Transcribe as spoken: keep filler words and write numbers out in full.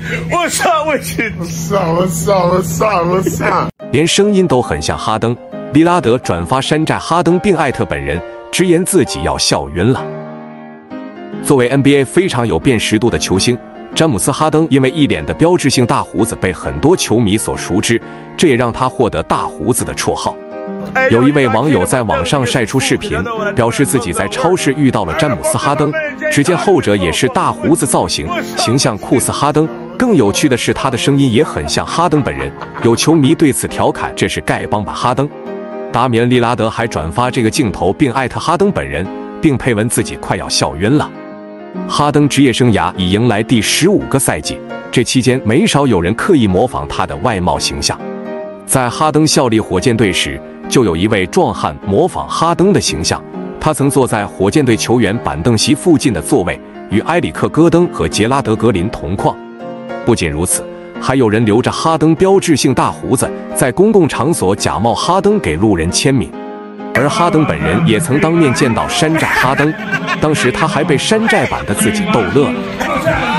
我操！我去！ 我操！我操！我操！我操！ 连声音都很像哈登。利拉德转发山寨哈登并艾特本人，直言自己要笑晕了。作为 N B A 非常有辨识度的球星，詹姆斯·哈登因为一脸的标志性大胡子被很多球迷所熟知，这也让他获得大胡子的绰号。有一位网友在网上晒出视频，表示自己在超市遇到了詹姆斯·哈登，只见后者也是大胡子造型，形象酷似哈登。更有趣的是，他的声音也很像哈登本人。有球迷对此调侃：“这是丐帮吧哈登。”达米恩·利拉德还转发这个镜头，并艾特哈登本人，并配文自己快要笑晕了。哈登职业生涯已迎来第十五个赛季，这期间没少有人刻意模仿他的外貌形象。在哈登效力火箭队时，就有一位壮汉模仿哈登的形象，他曾坐在火箭队球员板凳席附近的座位，与埃里克·戈登和杰拉德·格林同框。不仅如此，还有人留着哈登标志性大胡子，在公共场所假冒哈登给路人签名。而哈登本人也曾当面见到山寨哈登，当时他还被山寨版的自己逗乐了。